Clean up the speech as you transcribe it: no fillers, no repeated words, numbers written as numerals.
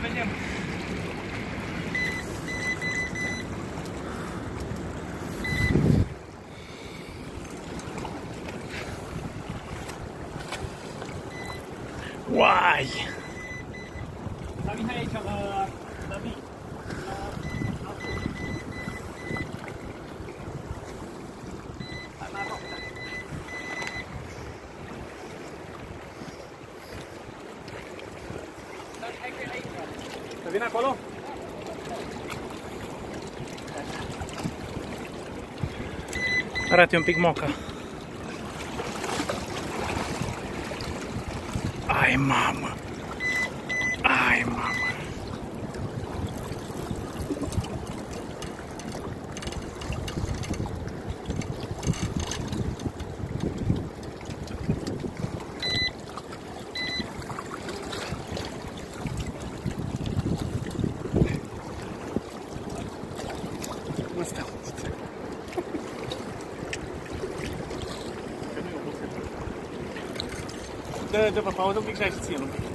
vedem. Uai! La Mihai aici, la mine. Să vin acolo? Arată un pic moca. Ai, mamă! Ai, mamă! Nu stau. Dă pe pauză un pic și hai și ție un pic.